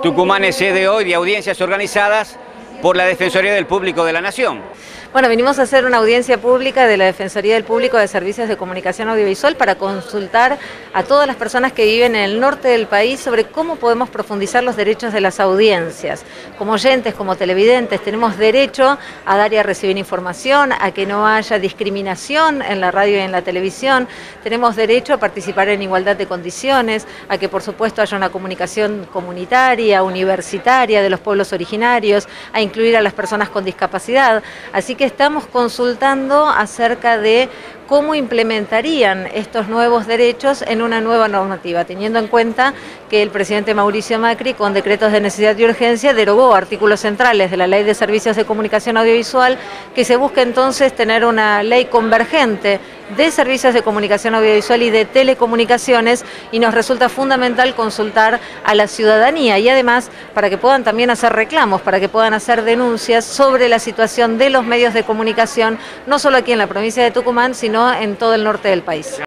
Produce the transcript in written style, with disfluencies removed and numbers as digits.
Tucumán es sede hoy de audiencias organizadas por la Defensoría del Público de la Nación. Bueno, vinimos a hacer una audiencia pública de la Defensoría del Público de Servicios de Comunicación Audiovisual para consultar a todas las personas que viven en el norte del país sobre cómo podemos profundizar los derechos de las audiencias. Como oyentes, como televidentes, tenemos derecho a dar y a recibir información, a que no haya discriminación en la radio y en la televisión, tenemos derecho a participar en igualdad de condiciones, a que por supuesto haya una comunicación comunitaria, universitaria de los pueblos originarios, a incluir a las personas con discapacidad. Así que estamos consultando acerca de cómo implementarían estos nuevos derechos en una nueva normativa, teniendo en cuenta que el presidente Mauricio Macri, con decretos de necesidad y urgencia, derogó artículos centrales de la Ley de Servicios de Comunicación Audiovisual, que se busca entonces tener una ley convergente de servicios de comunicación audiovisual y de telecomunicaciones, y nos resulta fundamental consultar a la ciudadanía y además para que puedan también hacer reclamos, para que puedan hacer denuncias sobre la situación de los medios de comunicación, no solo aquí en la provincia de Tucumán, sino en todo el norte del país.